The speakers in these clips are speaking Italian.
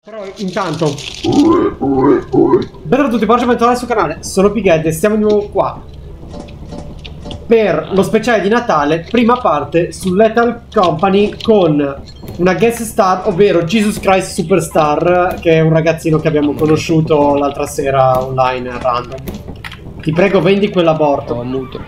Però intanto benvenuti a tutti, oggi bentornati sul canale. Sono Pighead e siamo di nuovo qua per lo speciale di Natale, prima parte su Lethal Company con una guest star, ovvero Jesus Christ Superstar, che è un ragazzino che abbiamo conosciuto l'altra sera online random. Ti prego, vendi quell'aborto. Oh, muto.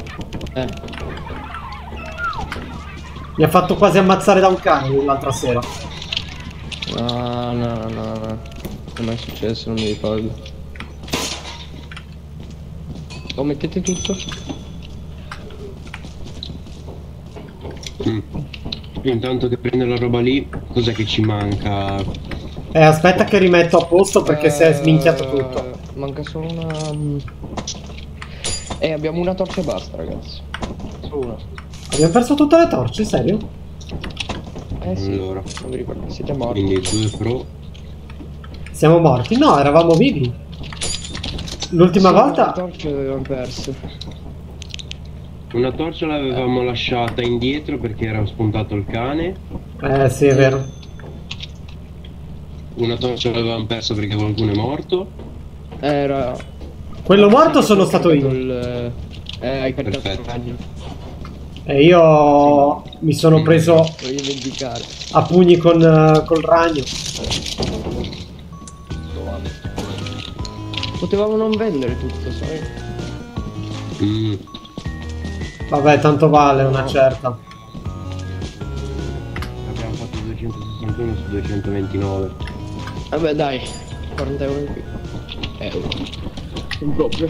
Mi ha fatto quasi ammazzare da un cane l'altra sera. No. Come è successo? Non mi ricordo. Oh, mettete tutto? Intanto che prende la roba lì, cos'è che ci manca? Aspetta che rimetto a posto perché si è sminchiato tutto. Manca solo una... abbiamo una torcia e basta, ragazzi. Solo una. Abbiamo perso tutte le torce, serio? Sì, allora, non mi ricordo, siete morti. quindi 2 pro. Siamo morti? No, eravamo vivi. L'ultima Sì, volta... le torce le avevamo perse. Una torcia l'avevamo lasciata indietro perché era spuntato il cane. Sì, è vero. Una torcia l'avevamo persa perché qualcuno è morto. Era... Quello morto sono stato io. Hai caricato il Perfetto. ragno. E io mi sono preso Voglio vendicare. a pugni col ragno. Potevamo non vendere tutto, sai? Vabbè, tanto vale una certa. Abbiamo fatto 261 su 229. Vabbè dai, 40 euro in più. Euro. Un proprio.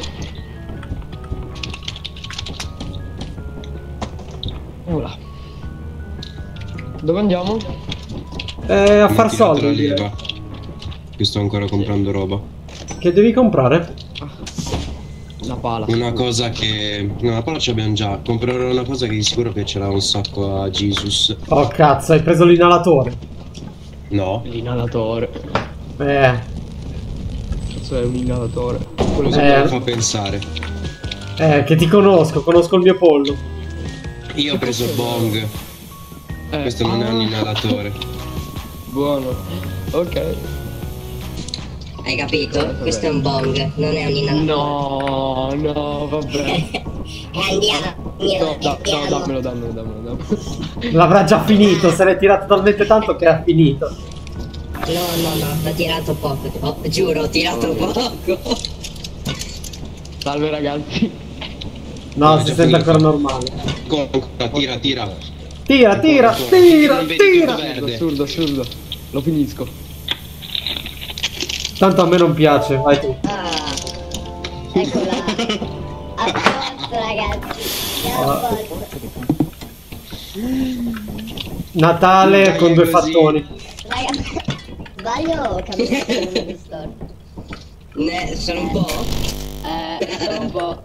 Ora. Dove andiamo? A Mi far ha tirato la soldi. leva. Che sto ancora comprando roba. Che devi comprare? La pala. Una cosa che... No, la palla ce l'abbiamo già. Comprerò una cosa che di sicuro piacerà un sacco a Jesus. Oh cazzo, hai preso l'inalatore. No. L'inalatore. Eh, Cazzo è un inalatore. Quello Cosa che mi fa pensare? che ti conosco il mio pollo. Io ho preso il bong. Questo non è un inalatore. Buono. Ok. Hai capito? Questo è un bong, non è un inalatore. No, vabbè. Andiamo. No, dammelo. L'avrà già finito, se l'è tirato talmente tanto che ha finito. No, ho tirato poco. Giuro, ho tirato poco. Salve ragazzi. No, No, si già sente finito. ancora normale. Tira. Tira. Verde. Assurdo. Lo finisco. Tanto a me non piace, vai tu. Eccola. A posto, ragazzi. A posto. Natale Dai, con due così. fattoni. Ragazzi, sbaglio o cambiare il nome di store? Ne, sono un po'? Sono un po'.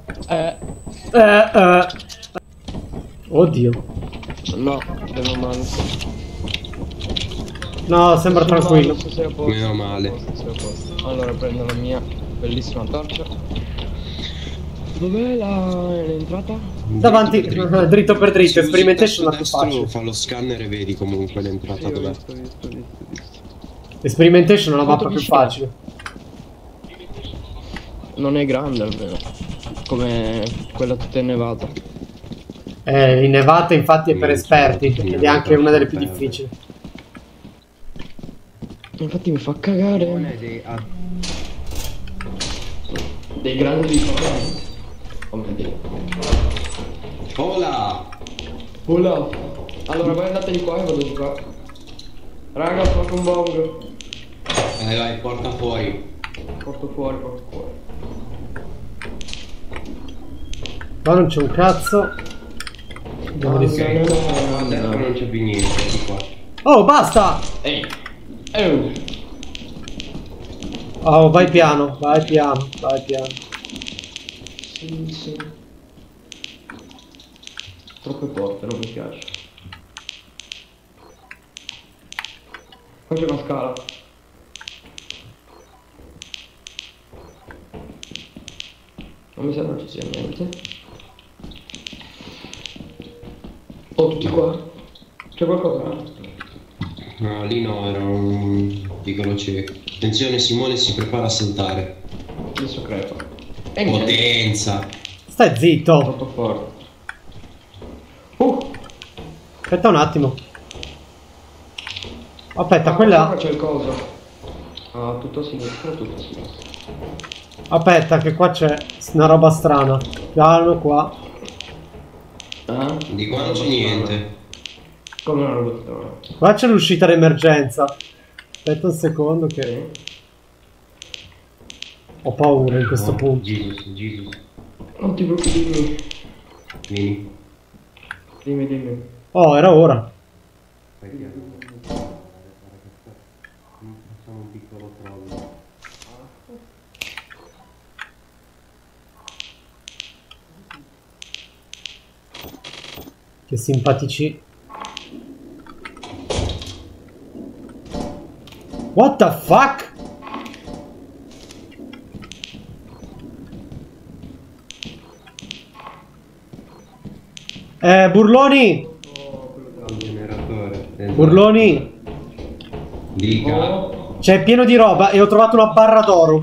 Oddio. No, devo male. No, sembra tranquillo. Meno male. Allora prendo la mia bellissima torcia. Dov'è l'entrata? Davanti, dritto per dritto, Se usi experimentation il la più tasto facile. destro fa lo scanner e vedi comunque l'entrata dov'è. Visto. Experimentation è la mappa Quanto più vicino? facile. Non è grande almeno. Come quella tutta innevata. L'innevata infatti è per esperti ed è Innevata anche una delle più per- difficili. Infatti mi fa cagare. Dei grandi come dire. Hola! Hola. Allora voi andate di qua e vado di qua. Raga, porto un bong. Vai, porta fuori. Porto fuori. Qua non c'è un cazzo. Andiamo di su. A destra non c'è più niente, di qua. Oh, basta! Ehi. Oh, vai piano. Sì. Troppe porte, non mi piace. Qua c'è una scala. Non mi sa non ci sia niente. Oh, tutti qua? C'è qualcosa? No, lì no, era un... piccolo cieco. Attenzione, Simone si prepara a saltare. Adesso crepa. Potenza. Stai zitto. Troppo forte. Aspetta un attimo. Aspetta, Qua quella... c'è il coso. Ah, tutto a sinistra, tutto a sinistra. Aspetta, che qua c'è una roba strana. Piano qua. Ah? Di qua non c'è niente. Come una roba. Qua c'è l'uscita d'emergenza. Aspetta un secondo che... Ho paura in questo punto. Jesus. Non ti preoccupare. Vieni. Dimmi. Oh, era ora. Facciamo un piccolo crollo. Che simpatici. What the fuck? Burloni! Un generatore. Esatto. Burloni! Dica. C'è pieno di roba e ho trovato una barra d'oro.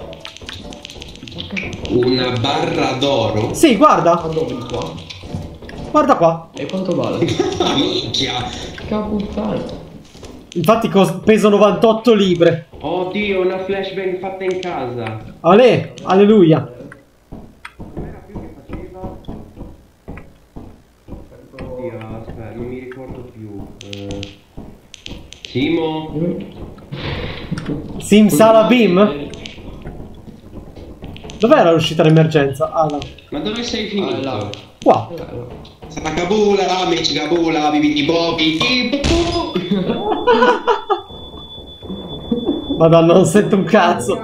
Una barra d'oro? Sì, guarda. Ma dove qua? Guarda qua. E quanto vale? Minchia. Caputtana. Infatti peso 98 libre. Oddio, una flashbang fatta in casa. Ale, alleluia. Oddio, aspetta, non mi ricordo più. Simo? Simsalabim? Dov'era l'uscita d'emergenza? Ah, no. Ma dove sei finito? là. Qua. Sarà Kabula, amici Kabula, bibidi bobi. Madonna, non sento un cazzo.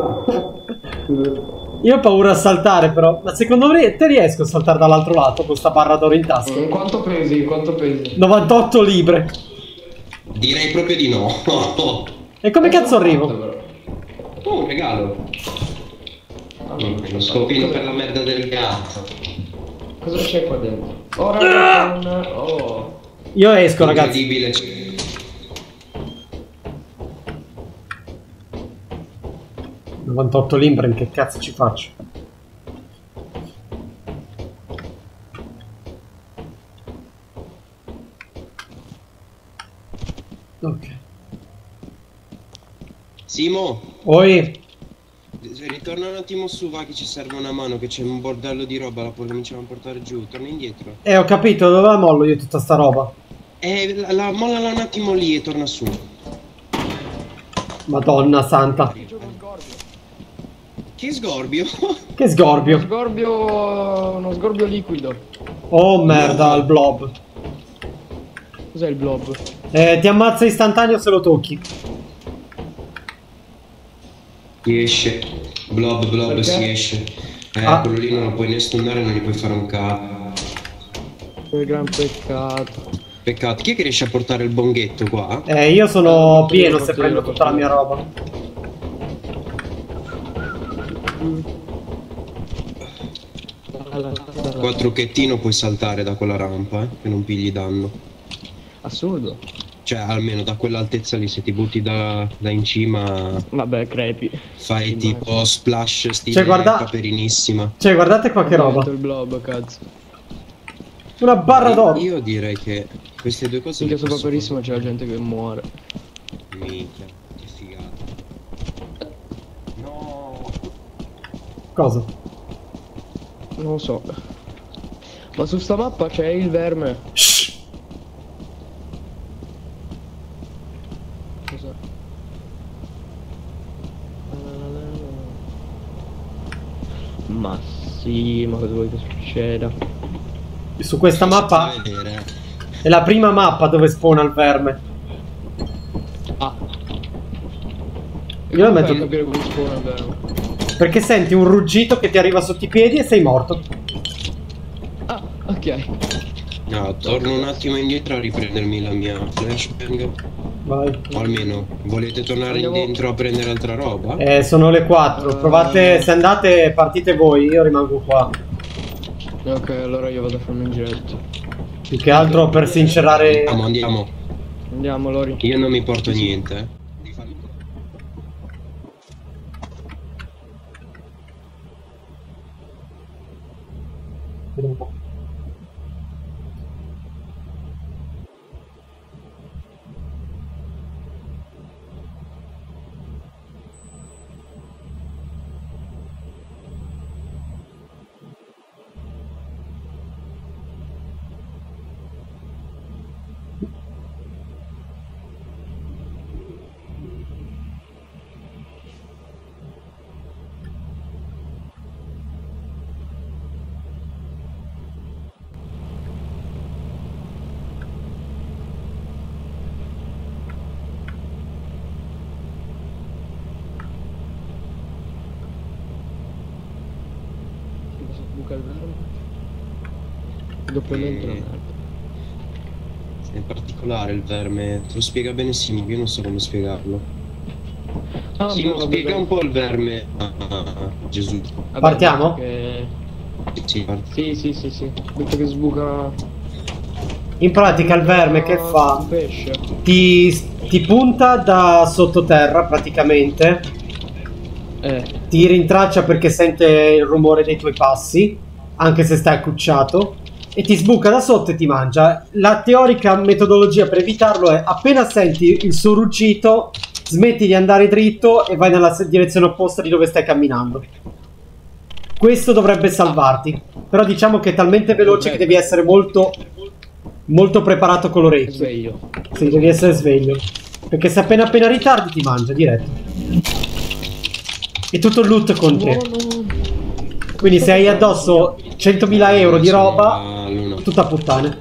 Io ho paura a saltare però. Ma secondo me te riesco a saltare dall'altro lato con sta barra d'oro in tasca? Quanto pesi? Quanto pesi? 98 libre. Direi proprio di no. E come cazzo arrivo? Oh, un regalo. Lo scopino per la merda del gatto. Cosa c'è qua dentro? Oh, raga, oh. Io esco, ragazzi. Incredibile. 98 libre, che cazzo ci faccio? Ok. Simo, Oi. ritorna un attimo su, va che ci serve una mano, che c'è un bordello di roba, la cominciamo a portare giù, torna indietro. Ho capito, dove la mollo io tutta sta roba? Mollala un attimo lì e torna su. Madonna santa. Che sgorbio? Che sgorbio. Uno sgorbio liquido. Oh merda, il blob. Cos'è il blob? Ti ammazza istantaneo se lo tocchi. Si esce. Blob, Perché? si esce. Ah. Quello lì non lo puoi né stunnare, non gli puoi fare un capo. Che gran peccato. Peccato. Chi è che riesce a portare il bonghetto qua? Io sono pieno se Portiero, prendo tutta la mia roba. Qua trucchettino puoi saltare da quella rampa, che non pigli danno. Assurdo. Cioè, almeno da quell'altezza lì, se ti butti da in cima, Vabbè, crepi. fai tipo splash stile Cioè, guarda- Caperinissima. Cioè, guardate qua che roba. Il blob, cazzo. Una barra d'oro. Io direi che queste due cose Minchia, le su posso Paperissimo c'è la gente che muore. Minchia, che figata. No. Cosa? Non lo so. Ma su sta mappa c'è il verme. Shh. Cos'è? Ma sì, ma cosa vuoi che succeda? Su questa mappa Vedere. è la prima mappa dove spawna il verme. Ah. Io la metto- Fai a capire come spawna il verme. Perché senti un ruggito che ti arriva sotto i piedi e sei morto. Ah, ok. No, torno un attimo indietro a riprendermi la mia flashbang. Vai. O almeno, volete tornare Andiamo- dentro a prendere altra roba? Sono le 4. Provate, se andate partite voi, io rimango qua. Ok, allora io vado a farmi un giretto. Più che altro per sincerare... Andiamo. Andiamo, Lori. Io non mi porto niente. vediamo un po'. Buca il verme. Doppiamente una merda. È particolare il verme, te lo spiega bene Simo, io non so come spiegarlo. Ah, Simo, vabbè, spiega vabbè. un po' il verme. Gesù. Vabbè, Partiamo? Che... Sì, Sì. Detto che sbuca... In pratica il verme che fa? Un pesce. Ti punta da sottoterra praticamente, ti rintraccia perché sente il rumore dei tuoi passi, anche se stai accucciato, e ti sbuca da sotto e ti mangia. La teorica metodologia per evitarlo è: appena senti il suo ruggito, smetti di andare dritto e vai nella direzione opposta di dove stai camminando. Questo dovrebbe salvarti, però diciamo che è talmente veloce che devi essere molto preparato con l'orecchio. Sveglio. Sì, devi essere sveglio, perché se appena ritardi ti mangia diretto. E tutto il loot con te. Quindi se hai addosso 100.000 euro di roba, tutta puttana.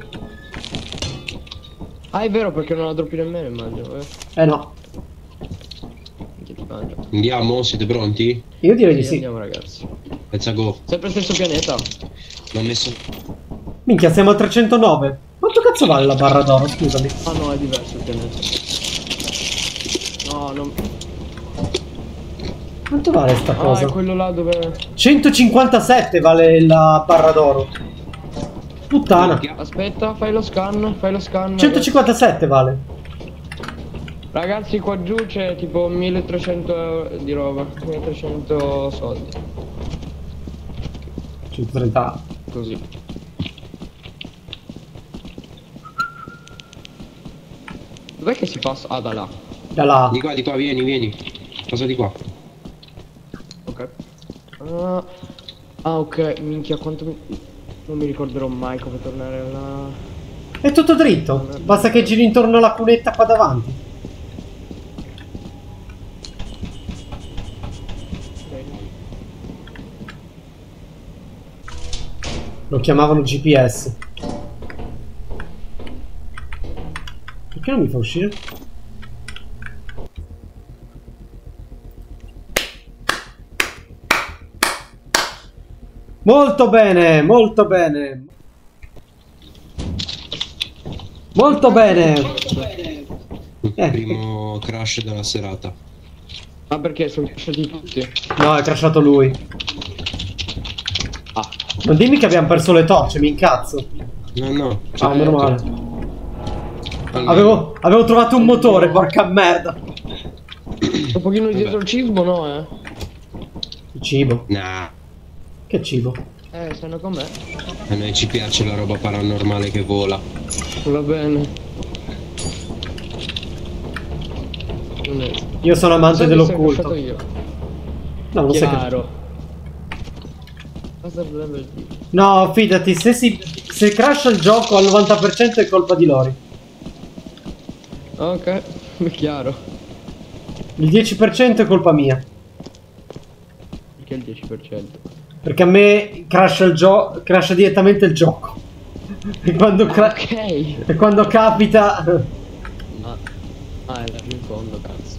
Ah, è vero, perché non la droppi nemmeno, immagino. No. Che ti mangia. Andiamo, siete pronti? Io direi di sì. Andiamo, ragazzi. Let's go. Sempre stesso pianeta. L'ho messo. Minchia, siamo a 309. Quanto cazzo vale la barra d'oro, scusami? Ah no, è diverso il pianeta. No, non... Quanto vale sta Ah, cosa? è quello là dove... 157 vale la barra d'oro. Puttana. Aspetta, fai lo scan, 157 vale. Ragazzi, qua giù c'è tipo 1300 euro di roba, 1300 soldi. 130. Così. Dov'è che si passa? Ah, da là. Da là. Di qua, vieni. Cosa di qua? Ok. Ah, ok, minchia, quanto mi... Non mi ricorderò mai come tornare là. È tutto dritto. Basta che giri intorno alla cunetta qua davanti. Lo chiamavano GPS. Perché non mi fa uscire? Molto bene, molto bene. Molto bene. Il primo crash della serata. Ah, perché sono cresciuti tutti? No, è crashato lui. Ah. Non dimmi che abbiamo perso le torce, mi incazzo. No. Ah, meno male. Avevo trovato un motore, porca merda. Un pochino dietro il cibo, no, Il cibo. Nah. Che cibo? Stanno con me. A noi ci piace la roba paranormale che vola. Va bene. Io sono amante dell'occulto. Io. No, non sei che... Chiaro. No, fidati, se crasha il gioco al 90% è colpa di Lori. Ok, chiaro. Il 10% è colpa mia. Perché il 10%? Perché a me crasha direttamente il gioco. E quando, e quando capita... Ah, è là in fondo, cazzo.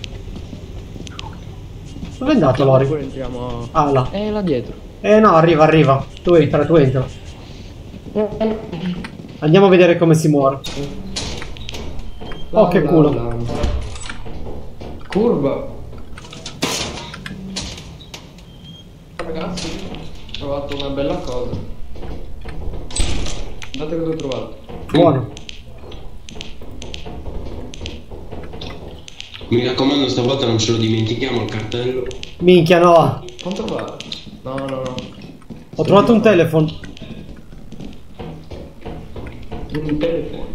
Dove è andato Lori? Poi entriamo... Ah, là. Là dietro. No, arriva. Tu entra. Andiamo a vedere come si muore. Oh, che culo. Curva. Ragazzi, ho trovato una bella cosa. Guardate cosa ho trovato. Buono. Mi raccomando, stavolta non ce lo dimentichiamo il cartello. Minchia, no. Quanto va? No. Ho trovato un telefono. Un telefono.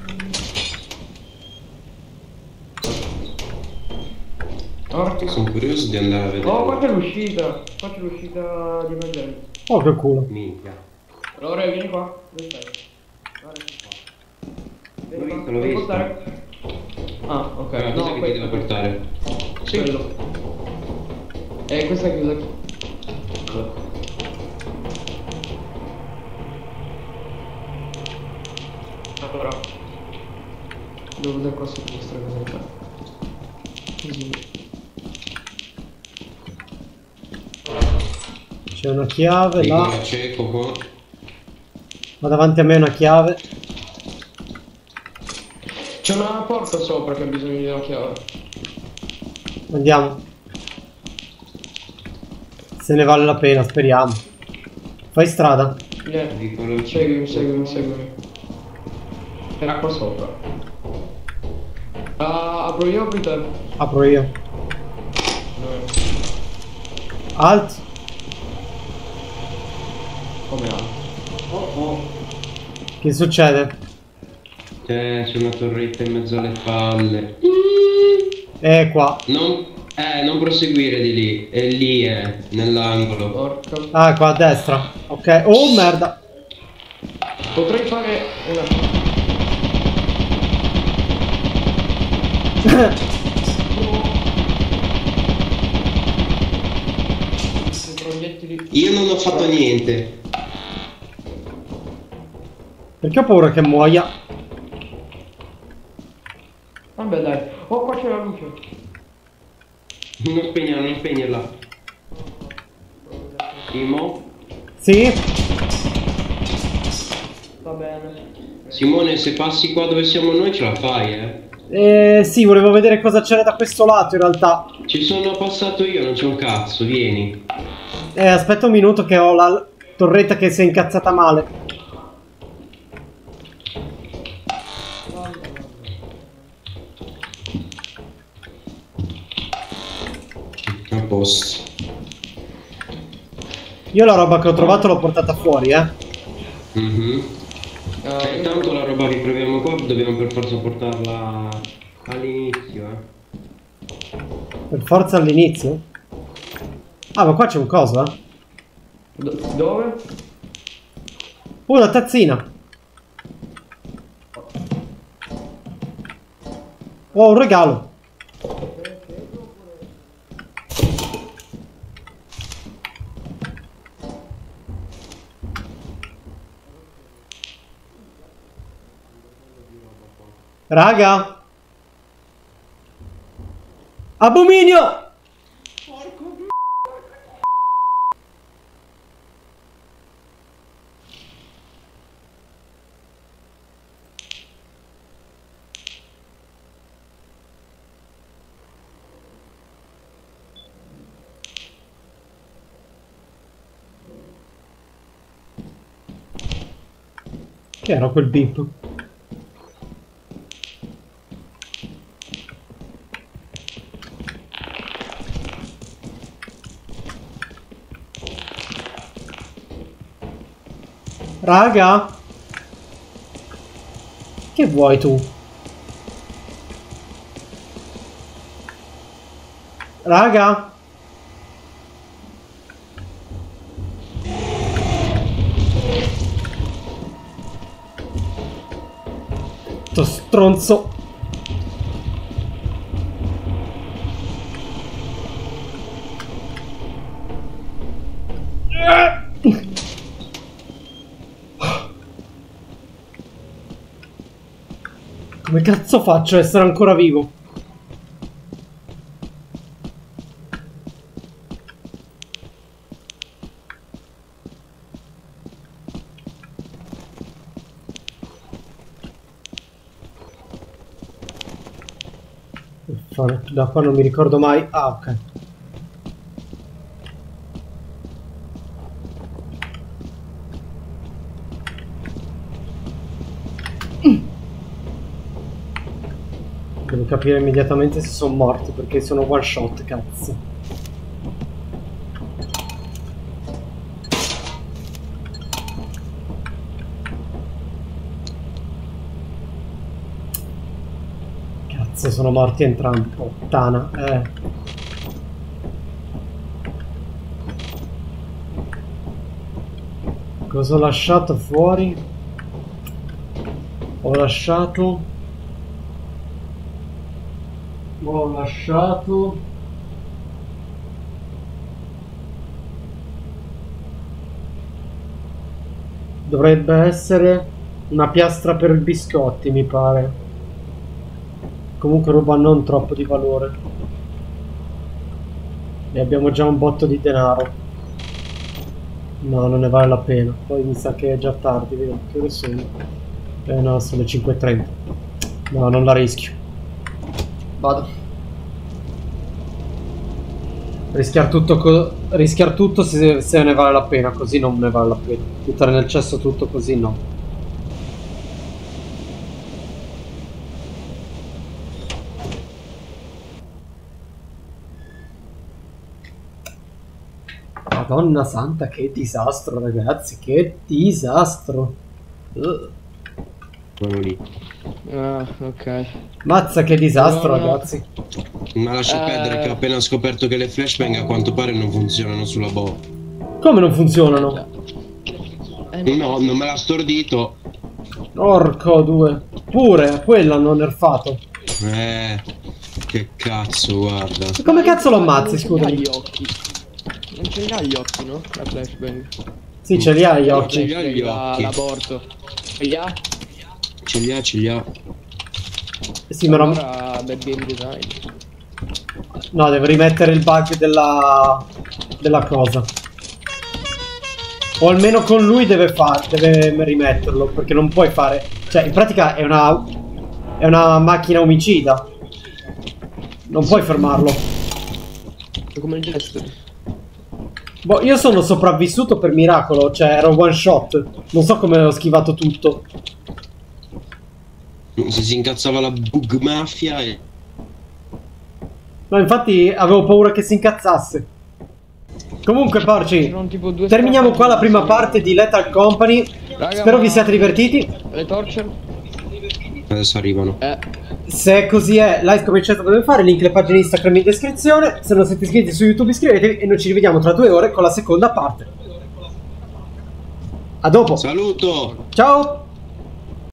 Porca. Sono curioso di andare a vedere. Oh, qua c'è l'uscita. Qua c'è l'uscita di emergenza. Oh, che culo. Minchia. Allora, vieni qua. Dove stai? Guarda qua. L'ho Vieni visto, qua. l'ho Devi visto. portare? Ah, ok. Cosa che ti questo. devo portare? Sì. Quello. Questa è chiusa. Allora. Devo vedere qua a sinistra cosa c'è. Così. C'è una chiave là. Nicola cieco qua. Ma davanti a me una chiave. C'è una porta sopra che ha bisogno di una chiave. Andiamo. Se ne vale la pena, speriamo. Fai strada. Vieni. Piccolo Seguimi, seguimi, seguimi. Era qua sopra. Apro io o apri te? Apro io. Alt. Come altro? Oh. Che succede? c'è una torretta in mezzo alle palle. Qua. Non proseguire di lì. È lì, nell'angolo. Porca. Ah, qua a destra. Ok. Oh, merda. Potrei fare una... proiettili. Io non ho fatto niente. Perché ho paura che muoia? Vabbè dai. Oh, qua c'è la luce. Non spegnerla. Simo? Sì? Va bene. Simone, se passi qua dove siamo noi ce la fai, Sì, volevo vedere cosa c'era da questo lato in realtà. Ci sono passato io, non c'è un cazzo, vieni. Aspetta un minuto che ho la torretta che si è incazzata male. A posto. Io la roba che ho trovato l'ho portata fuori, Intanto la roba che proviamo qua dobbiamo per forza portarla all'inizio, Per forza all'inizio? Ah, ma qua c'è un coso, Dove? Una tazzina. Oh, un regalo. Raga. Abominio. Che era quel beep? Raga? Che vuoi tu? Raga? Sto stronzo. Come cazzo faccio a essere ancora vivo? Da qua non mi ricordo mai. Ah, ok. Devo capire immediatamente se sono morti, perché sono one shot, cazzo. Cazzo, sono morti entrambi. Puttana, Cosa ho lasciato fuori? Ho lasciato... Dovrebbe essere una piastra per biscotti, mi pare. Comunque roba non troppo di valore. E abbiamo già un botto di denaro. No, non ne vale la pena. Poi mi sa che è già tardi, vediamo che ore sono. No, sono le 5:30. No, non la rischio. Vado. Rischiar tutto se ne vale la pena, così non ne vale la pena. Buttare nel cesso tutto così no. Madonna santa, che disastro, ragazzi, che disastro. Quello lì. Ah, ok. Mazza che disastro, No. ragazzi. Ma lascia perdere che ho appena scoperto che le flashbang a quanto pare non funzionano sulla boh. Come non funzionano? No, non me l'ha stordito. Orco due. Pure, quello hanno nerfato. Che cazzo, guarda. Come cazzo lo ammazzi, Non scusami? gli occhi. Non ce li ha gli occhi, no? La flashbang. Sì, ce li hai gli ce occhi. li ha gli occhi. L'aborto. Ce li ha? Ce li ha. Sì, ma non... Allora, bel game design. No, deve rimettere il bug della cosa. O almeno con lui deve rimetterlo, perché non puoi fare... Cioè, in pratica è una macchina omicida. Non puoi fermarlo. È come il gesto. Boh, io sono sopravvissuto per miracolo, cioè ero one shot. Non so come ho schivato tutto. Se si incazzava la bug mafia e... No, infatti avevo paura che si incazzasse. Comunque, porci, Sono tipo due terminiamo stati qua la prima di- parte di Lethal Company. Raga, Spero ma- vi siate divertiti. Le torce? Adesso arrivano. Se così è, like, come eccetera dove fare, link alle pagine Instagram in descrizione. Se non siete iscritti su YouTube iscrivetevi e noi ci rivediamo tra 2 ore con la seconda parte. A dopo. Saluto! Ciao.